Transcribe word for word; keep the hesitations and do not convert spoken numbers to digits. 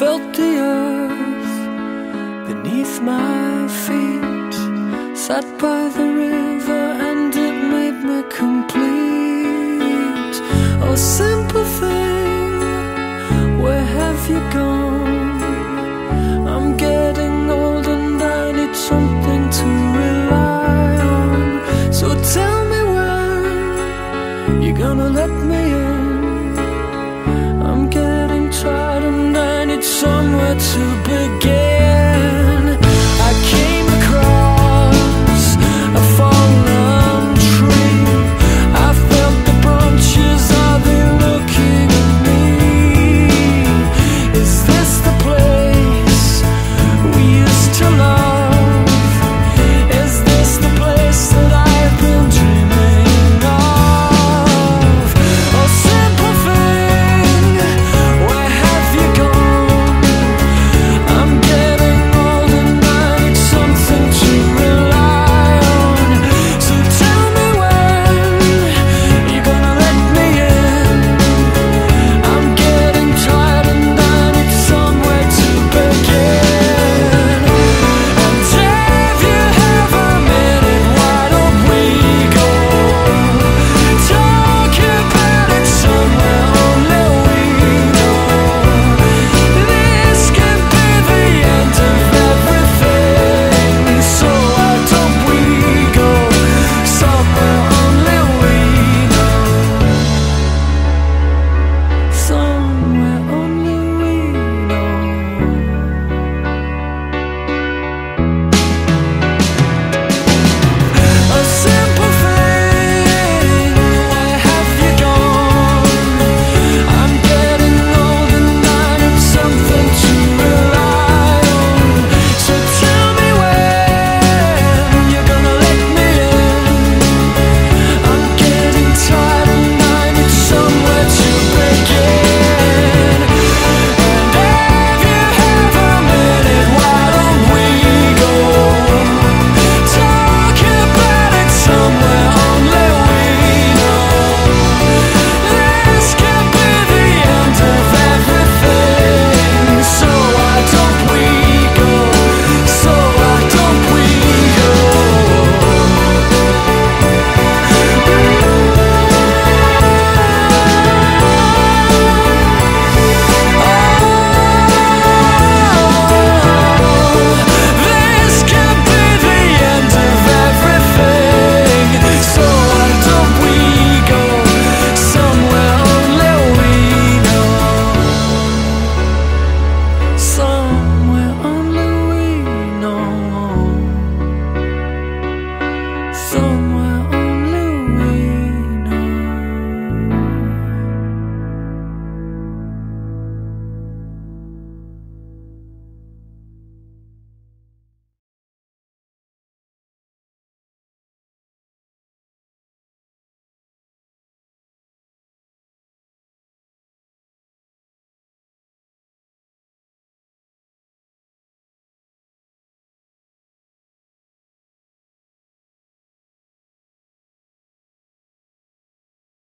felt the earth beneath my feet, sat by the river and it made me complete. Oh simple thing, where have you gone? I'm getting old and I need something to rely on. So tell me when you're gonna let me in. I'm getting tired and I need somewhere to